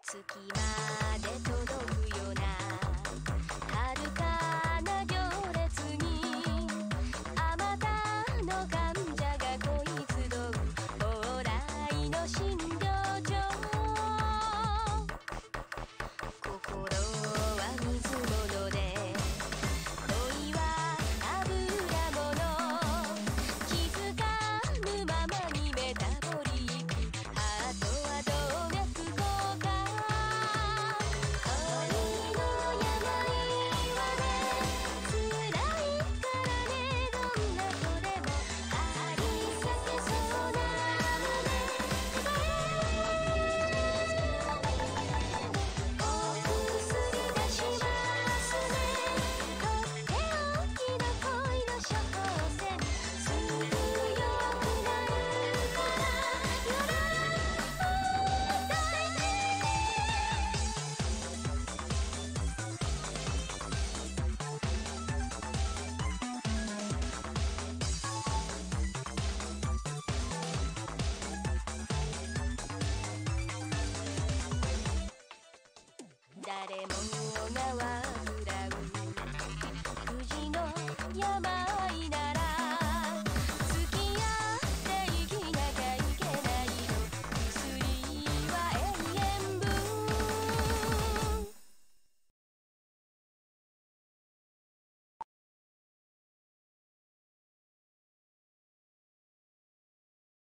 月まで届くような遥かな行列にあまたの患者が恋集う往来の診療所。心は水物で恋は油物、気づかぬままにメタボリック、ハートは動脈硬化。恋の病はね、辛いからね、どんな子でもあり裂けそうな胸。お薬出しますね、とっておきの恋の処方箋、すぐ良くなるからよろ誰も